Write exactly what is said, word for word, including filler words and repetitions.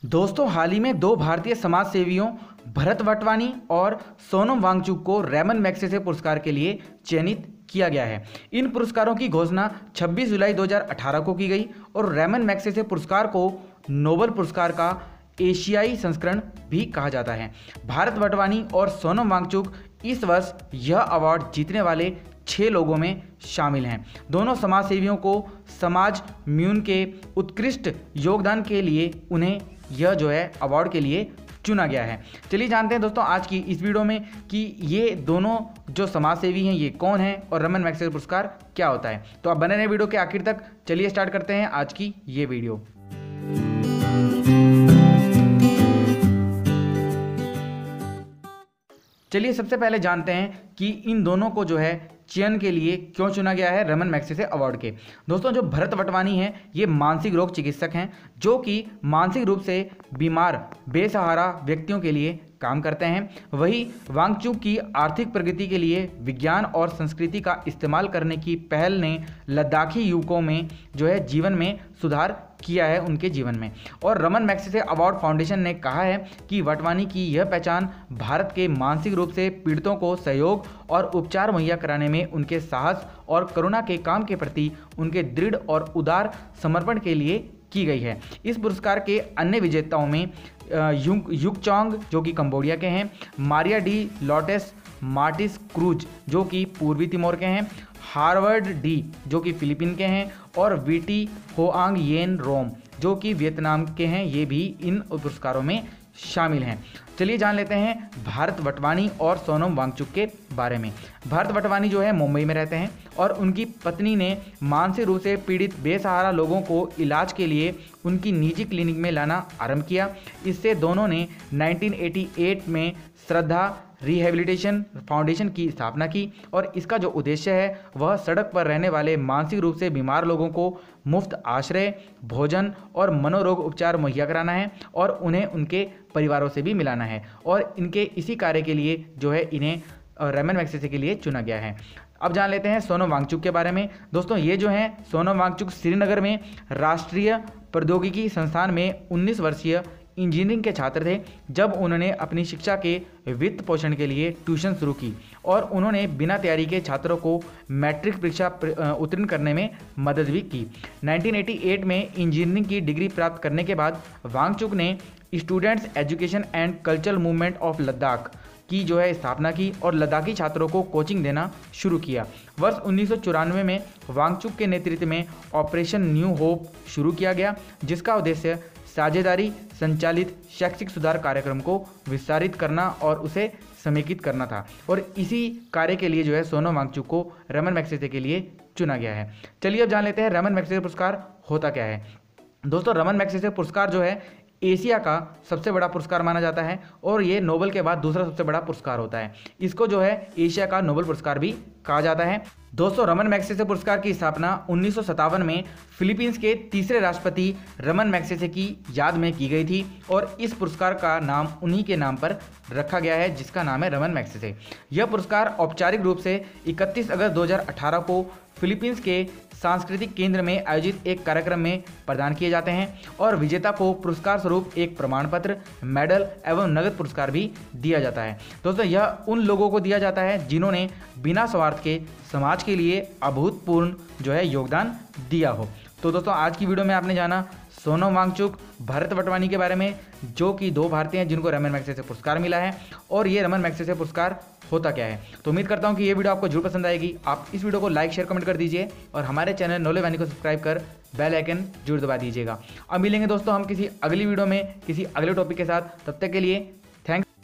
दोस्तों, हाल ही में दो भारतीय समाज सेवियों भरत वटवानी और सोनम वांगचुक को रैमन मैग्सेसे पुरस्कार के लिए चयनित किया गया है। इन पुरस्कारों की घोषणा छब्बीस जुलाई दो हज़ार अठारह को की गई और रैमन मैग्सेसे पुरस्कार को नोबेल पुरस्कार का एशियाई संस्करण भी कहा जाता है। भारत वटवानी और सोनम वांगचुक इस वर्ष यह अवार्ड जीतने वाले छह लोगों में शामिल हैं। दोनों समाज सेवियों को समाज म्यून के उत्कृष्ट योगदान के लिए उन्हें यह जो है अवार्ड के लिए चुना गया है। चलिए जानते हैं दोस्तों आज की इस वीडियो में कि ये दोनों जो समाज सेवी हैं ये कौन हैं और रैमन मैग्सेसे पुरस्कार क्या होता है। तो आप बने रहे वीडियो के आखिर तक। चलिए स्टार्ट करते हैं आज की ये वीडियो। चलिए सबसे पहले जानते हैं कि इन दोनों को जो है चयन के लिए क्यों चुना गया है रैमन मैग्सेसे अवार्ड के। दोस्तों, जो भरत वटवानी हैं ये मानसिक रोग चिकित्सक हैं जो कि मानसिक रूप से बीमार बेसहारा व्यक्तियों के लिए काम करते हैं। वहीं वांगचुक की आर्थिक प्रगति के लिए विज्ञान और संस्कृति का इस्तेमाल करने की पहल ने लद्दाखी युवकों में जो है जीवन में सुधार किया है उनके जीवन में। और रैमन मैग्सेसे अवार्ड फाउंडेशन ने कहा है कि वटवानी की यह पहचान भारत के मानसिक रूप से पीड़ितों को सहयोग और उपचार मुहैया कराने में उनके साहस और करुणा के काम के प्रति उनके दृढ़ और उदार समर्पण के लिए की गई है। इस पुरस्कार के अन्य विजेताओं में युग युगचोंग जो कि कंबोडिया के हैं, Maria de Lourdes Martins Cruz जो कि पूर्वी तिमोर के हैं, हार्वर्ड डी जो कि फिलीपीन के हैं और वीटी होआंग येन रोम जो कि वियतनाम के हैं। ये भी इन पुरस्कारों में शामिल हैं। चलिए जान लेते हैं भारत वटवानी और सोनम वांगचुक के बारे में। भारत वटवानी जो है मुंबई में रहते हैं और उनकी पत्नी ने मानसिक रूप से पीड़ित बेसहारा लोगों को इलाज के लिए उनकी निजी क्लिनिक में लाना आरंभ किया। इससे दोनों ने उन्नीस सौ अट्ठासी में श्रद्धा रिहेबिलिटेशन फाउंडेशन की स्थापना की और इसका जो उद्देश्य है वह सड़क पर रहने वाले मानसिक रूप से बीमार लोगों को मुफ्त आश्रय, भोजन और मनोरोग उपचार मुहैया कराना है और उन्हें उनके परिवारों से भी मिलाना है। और इनके इसी कार्य के लिए जो है इन्हें रैमन मैग्सेसे के लिए चुना गया है। अब जान लेते हैं सोनम वांगचुक के बारे में। दोस्तों, ये जो हैं सोनम वांगचुक श्रीनगर में राष्ट्रीय प्रौद्योगिकी संस्थान में उन्नीस वर्षीय इंजीनियरिंग के छात्र थे जब उन्होंने अपनी शिक्षा के वित्त पोषण के लिए ट्यूशन शुरू की और उन्होंने बिना तैयारी के छात्रों को मैट्रिक परीक्षा उत्तीर्ण करने में मदद भी की। उन्नीस सौ अट्ठासी में इंजीनियरिंग की डिग्री प्राप्त करने के बाद वांगचुक ने students education and cultural movement of Ladakh की जो है स्थापना की और लद्दाखी छात्रों को कोचिंग देना शुरू किया। वर्ष उन्नीस सौ चौरानवे में वांगचुक के नेतृत्व में ऑपरेशन न्यू होप शुरू किया गया जिसका उद्देश्य साझेदारी संचालित शैक्षिक सुधार कार्यक्रम को विस्तारित करना और उसे समेकित करना था। और इसी कार्य के लिए जो है सोनम वांगचुक को रैमन मैग्सेसे के लिए चुना गया है। चलिए अब जान लेते हैं रैमन मैग्सेसे पुरस्कार होता क्या है। दोस्तों, रैमन मैग्सेसे पुरस्कार जो है एशिया का सबसे बड़ा पुरस्कार माना जाता है और ये नोबेल के बाद दूसरा सबसे बड़ा पुरस्कार होता है। इसको जो है एशिया का नोबेल पुरस्कार भी कहा जाता है। दोस्तों, रैमन मैग्सेसे पुरस्कार की स्थापना उन्नीस सौ सत्तावन में फिलीपींस के तीसरे राष्ट्रपति रैमन मैग्सेसे की याद में की गई थी और इस पुरस्कार का नाम उन्हीं के नाम पर रखा गया है जिसका नाम है रैमन मैग्सेसे। यह पुरस्कार औपचारिक रूप से इकतीस अगस्त दो हज़ार अठारह को फिलीपींस के सांस्कृतिक केंद्र में आयोजित एक कार्यक्रम में प्रदान किए जाते हैं और विजेता को पुरस्कार स्वरूप एक प्रमाण पत्र, मेडल एवं नगद पुरस्कार भी दिया जाता है। दोस्तों, यह उन लोगों को दिया जाता है जिन्होंने बिना स्वार्थ के समाज के लिए अभूतपूर्व जो है योगदान दिया हो। तो दोस्तों, आज की वीडियो में आपने जाना सोनम वांगचुक, भरत वटवानी के बारे में जो कि दो भारतीय हैं जिनको रैमन मैग्सेसे पुरस्कार मिला है और ये रैमन मैग्सेसे पुरस्कार होता क्या है। तो उम्मीद करता हूँ कि ये वीडियो आपको जरूर पसंद आएगी। आप इस वीडियो को लाइक शेयर कमेंट कर दीजिए और हमारे चैनल नॉलेज वानी को सब्सक्राइब कर बेल आइकन जरूर दबा दीजिएगा। अब मिलेंगे दोस्तों हम किसी अगली वीडियो में किसी अगले टॉपिक के साथ। तब तक के लिए थैंक्स।